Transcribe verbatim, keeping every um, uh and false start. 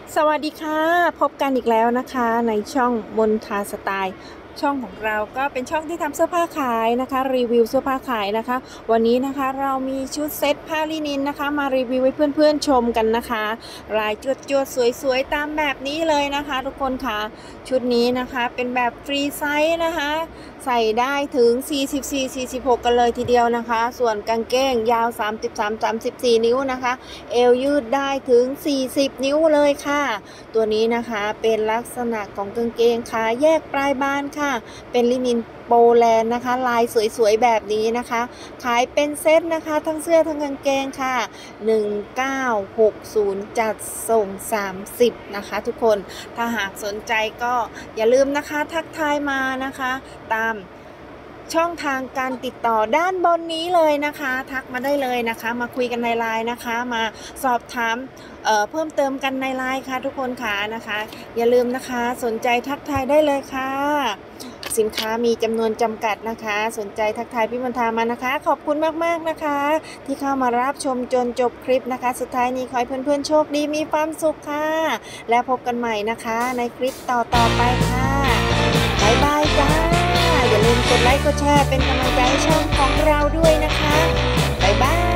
สวัสดีค่ะพบกันอีกแล้วนะคะในช่องมนทาสไตล์ช่องของเราก็เป็นช่องที่ทำเสื้อผ้าขายนะคะรีวิวเสื้อผ้าขายนะคะวันนี้นะคะเรามีชุดเซ็ตผ้าลินินนะคะมารีวิวให้เพื่อนๆชมกันนะคะลายจวดๆสวยๆตามแบบนี้เลยนะคะทุกคนค่ะชุดนี้นะคะเป็นแบบฟรีไซส์นะคะใส่ได้ถึงสี่สิบสี่ สี่สิบหกกันเลยทีเดียวนะคะส่วนกางเกงยาวสามสิบสาม สามสิบสี่นิ้วนะคะเอวยืดได้ถึงสี่สิบนิ้วเลยค่ะตัวนี้นะคะเป็นลักษณะของกางเกงขาแยกปลายบานค่ะเป็นลินินโปแลนด์นะคะลายสวยๆแบบนี้นะคะขายเป็นเซตนะคะทั้งเสื้อทั้งกางเกงค่ะหนึ่งเก้าหกศูนย์จัดส่งสามสิบนะคะทุกคนถ้าหากสนใจก็อย่าลืมนะคะทักทายมานะคะตามช่องทางการติดต่อด้านบนนี้เลยนะคะทักมาได้เลยนะคะมาคุยกันในไลน์นะคะมาสอบถามเอ่อเพิ่มเติมกันในไลน์ค่ะทุกคนค่ะนะคะอย่าลืมนะคะสนใจทักทายได้เลยค่ะสินค้ามีจำนวนจำกัดนะคะสนใจทักทายพี่มณฑามานะคะขอบคุณมากๆนะคะที่เข้ามารับชมจนจบคลิปนะคะสุดท้ายนี้ขอให้เพื่อนๆโชคดีมีความสุขค่ะแล้วพบกันใหม่นะคะในคลิปต่อๆไปค่ะบ๊ายบายจ้าอย่าลืมกดไลค์กดแชร์เป็นกำลังใจให้ช่องของเราด้วยนะคะบ๊ายบาย